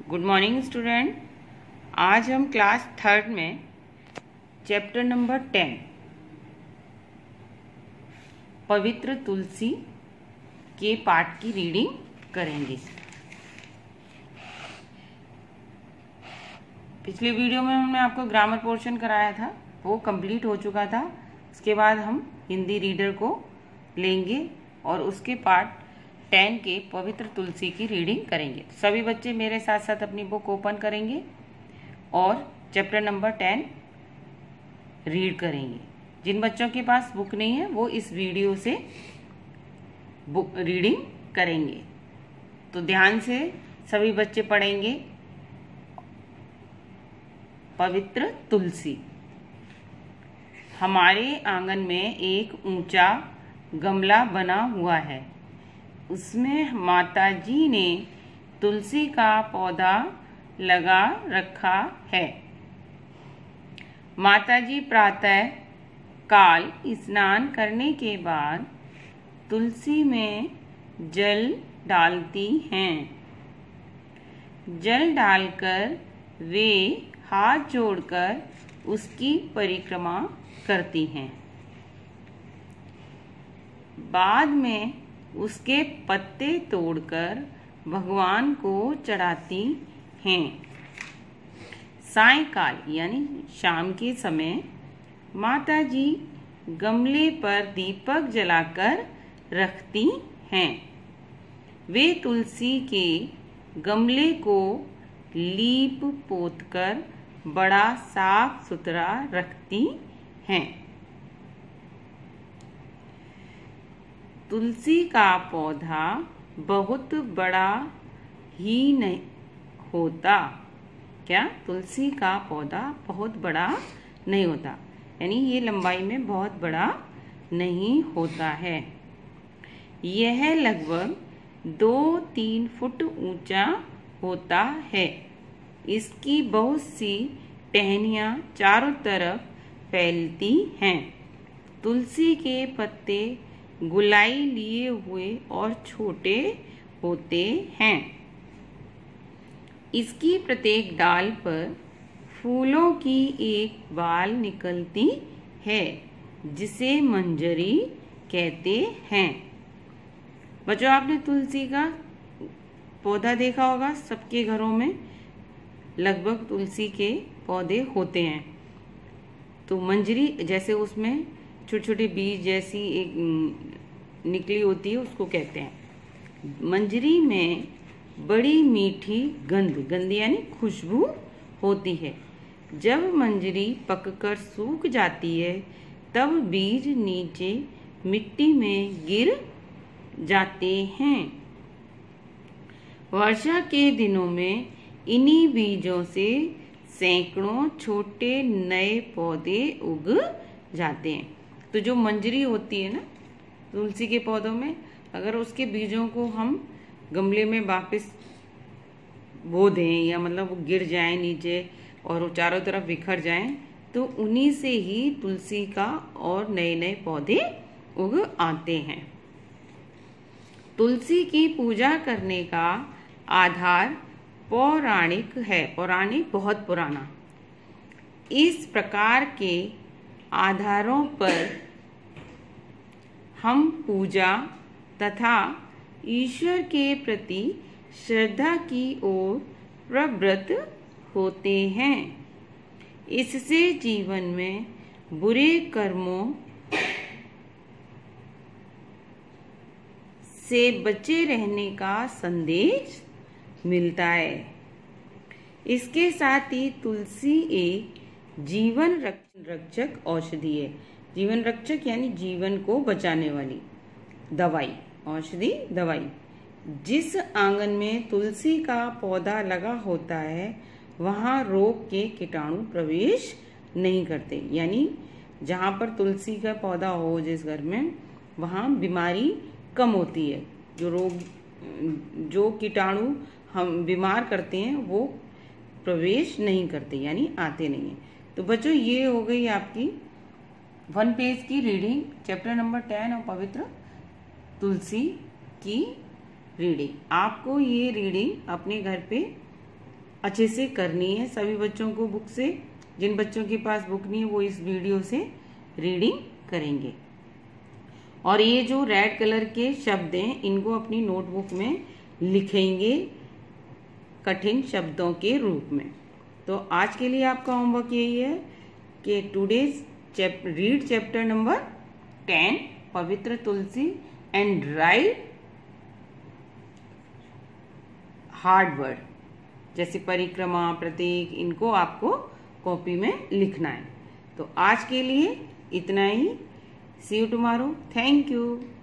Good morning student. आज हम class third में चैप्टर नंबर 10 पवित्र तुलसी के पाठ की रीडिंग करेंगे। पिछले वीडियो में हमने आपको ग्रामर पोर्शन कराया था, वो कंप्लीट हो चुका था। उसके बाद हम हिंदी रीडर को लेंगे और उसके पाठ 10 के पवित्र तुलसी की रीडिंग करेंगे। सभी बच्चे मेरे साथ साथ अपनी बुक ओपन करेंगे और चैप्टर नंबर 10 रीड करेंगे। जिन बच्चों के पास बुक नहीं है वो इस वीडियो से बुक रीडिंग करेंगे। तो ध्यान से सभी बच्चे पढ़ेंगे। पवित्र तुलसी। हमारे आंगन में एक ऊंचा गमला बना हुआ है। उसमें माताजी ने तुलसी का पौधा लगा रखा है। माताजी प्रातः काल स्नान करने के बाद तुलसी में जल डालती हैं। जल डालकर वे हाथ जोड़कर उसकी परिक्रमा करती हैं। बाद में उसके पत्ते तोड़कर भगवान को चढ़ाती हैं। सायंकाल यानी शाम के समय माताजी गमले पर दीपक जलाकर रखती हैं। वे तुलसी के गमले को लीप पोतकर बड़ा साफ सुथरा रखती हैं। तुलसी का पौधा बहुत बड़ा ही नहीं होता। क्या? तुलसी का पौधा बहुत बड़ा नहीं होता, यानी ये लंबाई में बहुत बड़ा नहीं होता है। यह लगभग 2-3 फुट ऊंचा होता है। इसकी बहुत सी टहनियाँ चारों तरफ फैलती हैं। तुलसी के पत्ते गुलाई लिए हुए और छोटे होते हैं। इसकी प्रत्येक डाल पर फूलों की एक बाल निकलती है जिसे मंजरी कहते हैं। बच्चों, आपने तुलसी का पौधा देखा होगा, सबके घरों में लगभग तुलसी के पौधे होते हैं। तो मंजरी जैसे उसमें छोटे छोटे बीज जैसी एक निकली होती है, उसको कहते हैं। मंजरी में बड़ी मीठी गंध यानी खुशबू होती है। जब मंजरी पककर सूख जाती है तब बीज नीचे मिट्टी में गिर जाते हैं। वर्षा के दिनों में इन्हीं बीजों से सैकड़ों छोटे नए पौधे उग जाते हैं। तो जो मंजरी होती है ना तुलसी के पौधों में, अगर उसके बीजों को हम गमले में वापस बो दें या मतलब वो गिर जाएं नीचे और वो चारों तरफ बिखर जाएं, तो उन्हीं से ही तुलसी का और नए नए पौधे उग आते हैं। तुलसी की पूजा करने का आधार पौराणिक है। पौराणिक बहुत पुराना। इस प्रकार के आधारों पर हम पूजा तथा ईश्वर के प्रति श्रद्धा की ओर प्रवृत्त होते हैं। इससे जीवन में बुरे कर्मों से बचे रहने का संदेश मिलता है। इसके साथ ही तुलसी एक जीवन रक्षक औषधि है। जीवन रक्षक यानी जीवन को बचाने वाली दवाई, औषधि दवाई। जिस आंगन में तुलसी का पौधा लगा होता है वहाँ रोग के कीटाणु प्रवेश नहीं करते। यानी जहाँ पर तुलसी का पौधा हो जिस घर में, वहाँ बीमारी कम होती है। जो कीटाणु हम बीमार करते हैं वो प्रवेश नहीं करते, यानी आते नहीं हैं। तो बच्चों, ये हो गई आपकी 1 पेज की रीडिंग, चैप्टर नंबर 10 और पवित्र तुलसी की रीडिंग। आपको ये रीडिंग अपने घर पे अच्छे से करनी है सभी बच्चों को बुक से। जिन बच्चों के पास बुक नहीं है वो इस वीडियो से रीडिंग करेंगे। और ये जो रेड कलर के शब्द हैं इनको अपनी नोटबुक में लिखेंगे कठिन शब्दों के रूप में। तो आज के लिए आपका होमवर्क यही है कि टुडेज रीड चैप्टर नंबर 10 पवित्र तुलसी एंड राइट हार्ड वर्ड जैसे परिक्रमा, प्रतीक, इनको आपको कॉपी में लिखना है। तो आज के लिए इतना ही। See you tomorrow. Thank you.